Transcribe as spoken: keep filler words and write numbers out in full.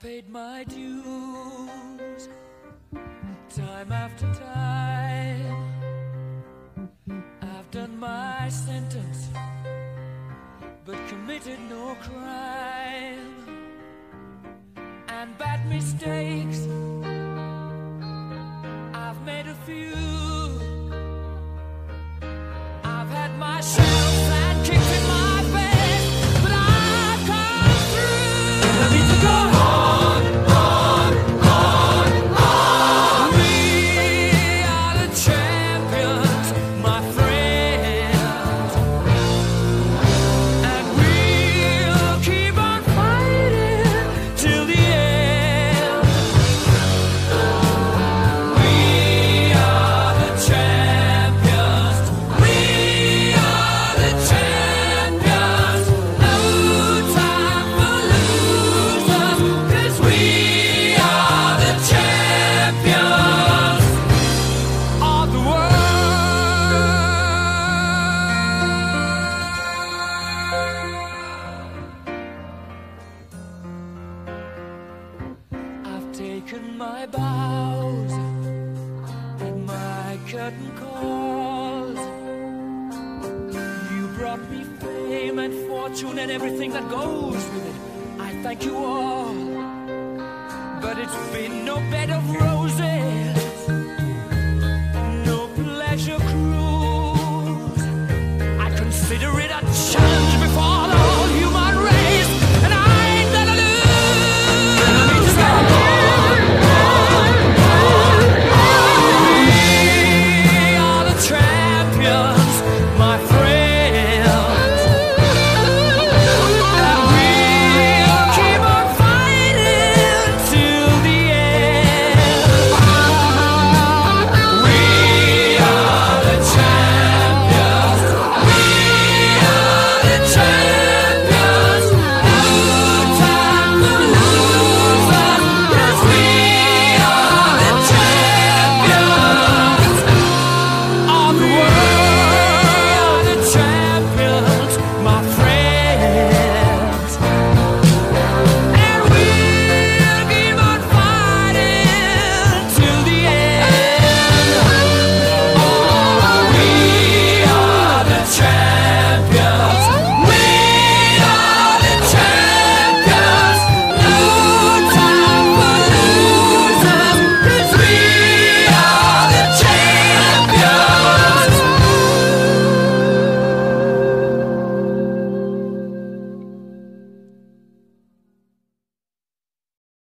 paid my dues time after time. I've done my sentence, but committed no crime. And bad mistakes, I've made a few. I've had my shells and kicked in my face, but I've come through. I need to go on, on, on, on. We are the champions, my friends, and we'll keep on fighting till the end. We are the champions. We are the champions. No time for losers, 'cause we are the champions of the world. I've taken my bows and my curtain calls. You brought me fame and fortune and everything that goes with it. I thank you all, but it's been no bed of roses.